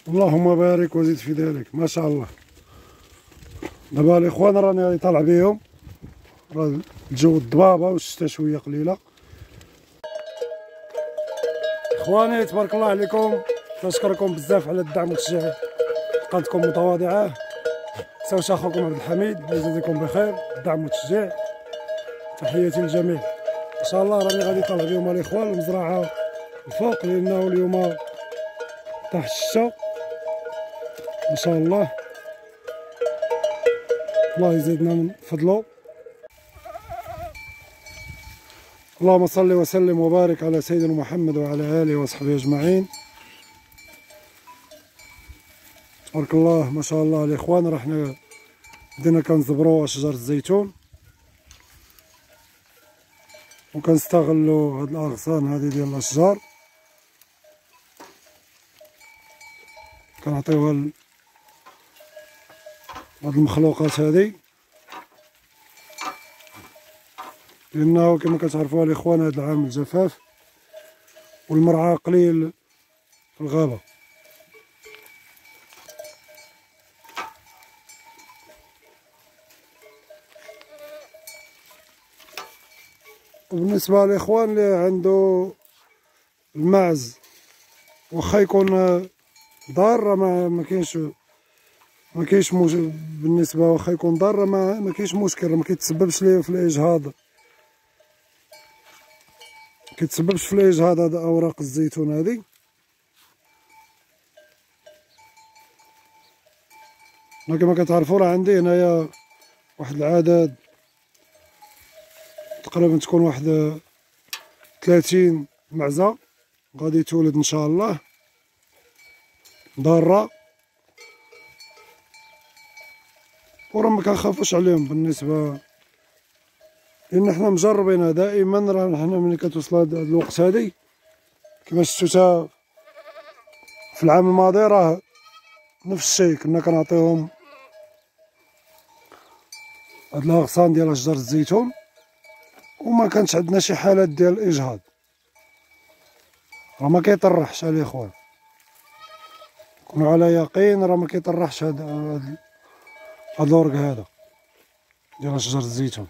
اللهم بارك وزيد في ذلك، ما شاء الله. دابا الاخوان راني طالع بهم، راه الجو الضبابه والشتا شويه قليله. اخواني تبارك الله عليكم، كنشكركم بزاف على الدعم والتشجيع، قناتكم متواضعه. سوش اخوكم عبد الحميد، الله يجازيكم بخير الدعم والتشجيع. تحياتي للجميع. ان شاء الله راني غادي طالع بهم الاخوان المزرعه الفوق، لانه اليوم طاح الشتا ان شاء الله. الله يزيدنا من فضله. اللهم صل وسلم وبارك على سيدنا محمد وعلى اله وصحبه اجمعين. تبارك الله ما شاء الله الاخوان. راه حنا بدينا كنزبروا اشجار الزيتون وكنستغلوا هاد الاغصان هذه ديال الاشجار، كنعطيوها هاد المخلوقات هذه، لانه كما كتعرفوا الاخوان هاد العام الجفاف والمرعى قليل في الغابه. وبالنسبه للاخوان اللي عنده الماعز، واخا يكون ضار راه ما كاينش بالنسبه، واخا يكون ضار راه ما كاينش مشكل، ما كيتسببش ليه في الاجهاض، هاد اوراق الزيتون هذه. كما كتعرفوا راه عندي هنايا واحد العدد تقريبا تكون واحد 30 معزه غادي تولد ان شاء الله ضاره، وراه ما كنخافوش عليهم بالنسبه، لان حنا مجربينها دائما. راه حنا ملي كتوصل هاد الوقت هادي كما شفتو في العام الماضي، راه نفس الشيء كنا كنعطيهم هاد الاغصان ديال اشجار الزيتون، وما كانش عندنا شي حالات ديال الاجهاض، راه ما كيطرحش الاخوان، كونوا على يقين راه ما كيطرحش هاد الورق هذا ديال اشجار الزيتون.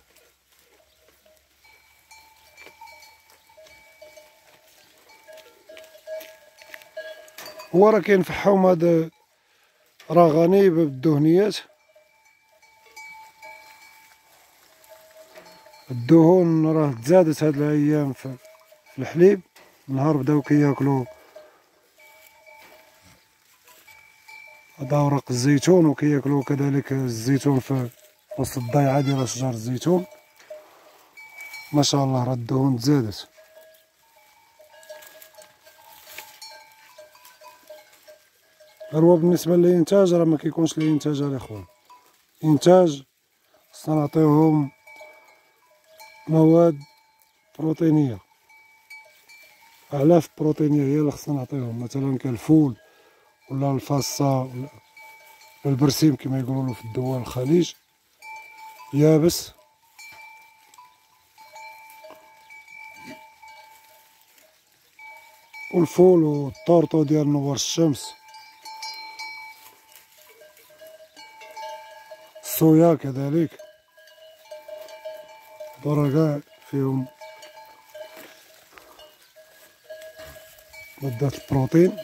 هو راه كينفعهم هاد، راه غني بالدهنيات، الدهون راه تزادت هاد الايام في الحليب، نهار بداو كياكلوا هاد اوراق الزيتون، وكياكلوا كذلك الزيتون في وسط الضيعه ديال اشجار الزيتون. ما شاء الله راه الدهون تزادت. غير هو بالنسبه للانتاج راه ما كيكونش الانتاج الاخوان، انتاج خصنا نعطيوهم مواد بروتينيه، اعلاف بروتينيه هي اللي خصنا نعطيوهم، مثلا كالفول ولا الفاصه ولا البرسيم كما يقولوا في الدول الخليج يابس. والفول والطورطو ديال نوار الشمس، الصويا كذلك، هادو كاع فيهم مادة البروتين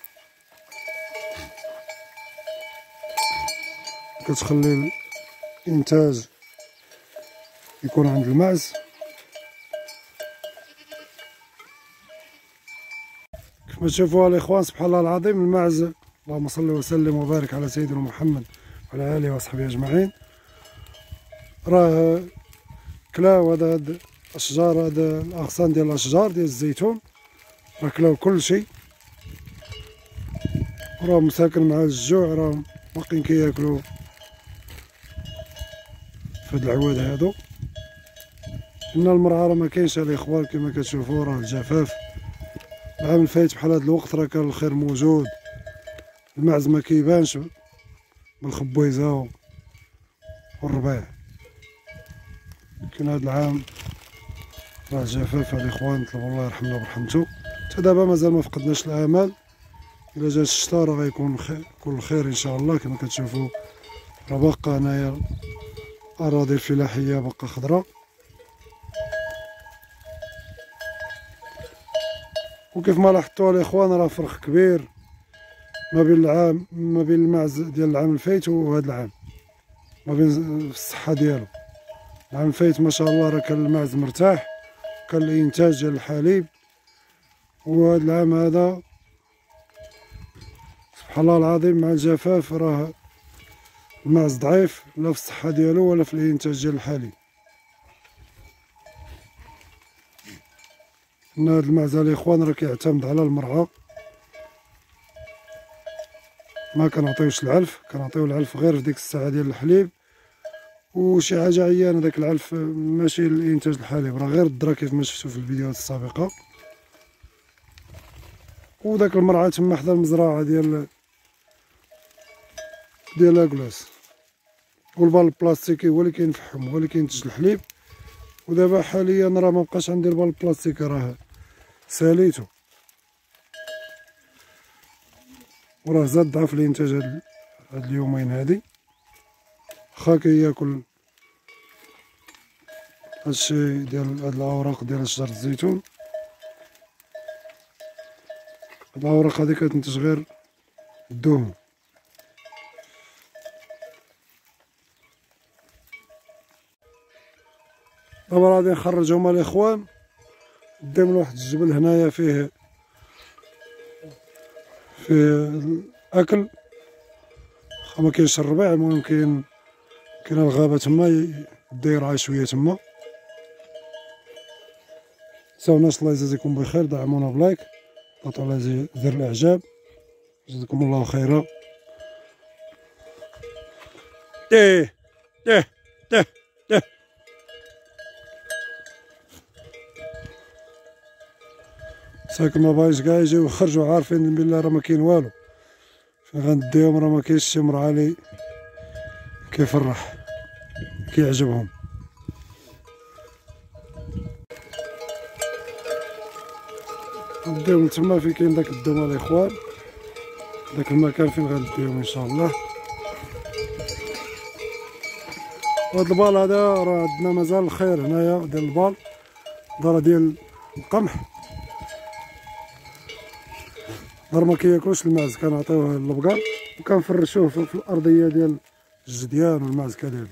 كتخلي الانتاج يكون عند الماعز. كما تشوفوا الاخوان سبحان الله العظيم الماعز، اللهم صل وسلم وبارك على سيدنا محمد وعلى اله وصحبه اجمعين، راه كلاو هاد الاشجار، هاد الاغصان ديال الاشجار ديال الزيتون، راه كلاو كل شيء، راه مساكن مع الجوع، راه باقيين كياكلوا في هاد العواد هادو. ان المرعى راه ما كاينش الاخوان كما كتشوفوا، راه الجفاف. العام الفايت بحال هاد الوقت راه كان الخير موجود، الماعز ما كيبانش بالخبيزه والربيع، لكن هاد العام راه الجفاف الاخوان، نطلبوا الله يرحمنا برحمته. حتى دابا مازال ما فقدناش الامل، الا جا الشتا راه غيكون كل خير ان شاء الله. كما كتشوفوا راه باقا هنايا اراضي الفلاحيه باقا خضراء. وكيف ما لاحظتوا الاخوان راه فرق كبير ما بين المعز ديال العام الفايت وهذا العام، ما بين الصحه ديالو. العام الفايت ما شاء الله راه كان المعز مرتاح، كان الانتاج ديال الحليب، وهذا العام هذا سبحان الله العظيم مع الجفاف راه المعز ضعيف لا في الصحه ديالو ولا في الانتاج ديال الحليب. ان هذا المعز الاخوان راه كيعتمد على المرعى، ما كنعطيوش العلف، كنعطيو العلف غير في ديك الساعه ديال الحليب. وشي حاجه عيانه داك العلف ماشي لانتاج الحليب، راه غير الذره كيف ما شفتوا في الفيديوهات السابقه. وداك المرعى تما حدا المزرعه ديال لاكلاس، والبال البلاستيكي هو اللي كينفعهم، هو اللي كينتج الحليب. ودابا حاليا راه مبقاش عندي البال البلاستيكي، راه ساليتو، وراه زاد ضعف الانتاج هاد اليومين هادي. واخا كياكل هادشي ديال هاد الاوراق ديال شجر الزيتون، هاد الاوراق هادي كتنتج غير الدهن. دابا غادي نخرجهم الاخوان قدام واحد الجبل هنايا فيه الاكل، واخا ما كاينش الربيع. المهم كاينه الغابه تما، بدا يرعى شويه تما. متنساوناش الله يجازيكم بخير، دعمونا بلايك، ضغطوا على زر الاعجاب، جزاكم الله خيرا. ايه ايه ايه ايه ساكن ما باغيش كاع يجيو يخرجوا، عارفين بالله راه ما كاين والو فين غنديهم، راه ما كاينش شي مرعى لي كيفرح كيعجبهم. نديهم تما فين كاين داك الدوما الاخوان، داك المكان فين غنديهم ان شاء الله. وهاد البال هذا راه عندنا مازال الخير هنايا ديال البال، دار ديال القمح، دار ما كياكلوش المعز، كنعطيوه للبقر وكنفرشوه في الارضيه ديال الجديان والمعز كذلك.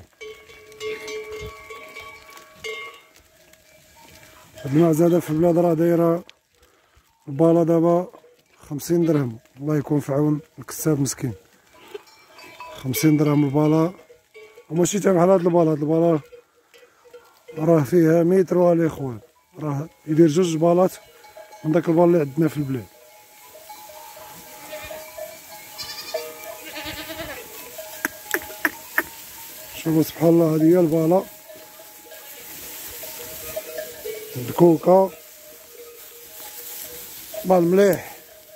هاد المعز هذا في البلاد راه دايره الباله دابا 50 درهم، الله يكون في عون الكساب مسكين. 50 درهم الباله، وماشي تا بحال هاد الباله. هاد الباله راه فيها مترو الاخوان، راه يدير 2 بالات من داك البال اللي عندنا في البلاد. شوفوا سبحان الله، هذه هي الباله الكوكا، بال مليح.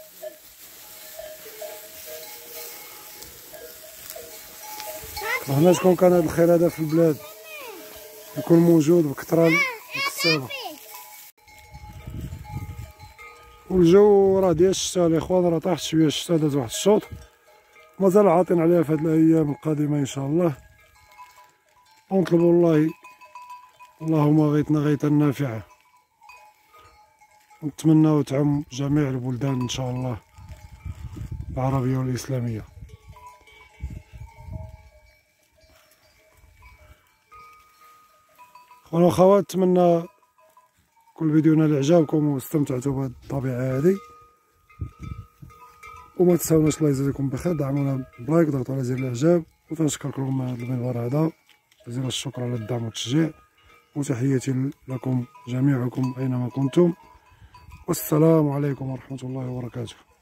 هنا شكون كان هذا الخير هذا في البلاد يكون موجود بكثره الكسابه. والجو راه ديال الشتا الاخوان، راه طاحت شويه الشتا، داز واحد الشوط، مازال عاطين عليها في هاد الايام القادمه ان شاء الله. ونطلبوا الله اللهم غيثنا غيثا نافعه، ونتمناو تعم جميع البلدان ان شاء الله العربيه والاسلاميه. اخوان واخوات، نتمنى كل فيديو نال اعجابكم واستمتعتوا بهذه الطبيعه هذه. وما تنساوناش الله يجازيكم بخير، دعمونا بلايك، ضغطوا على زر الاعجاب، وتنشكركم هذا المنبر هذا، جزيل الشكر على الدعم والتشجيع. وتحياتي لكم جميعكم اينما كنتم، والسلام عليكم ورحمه الله وبركاته.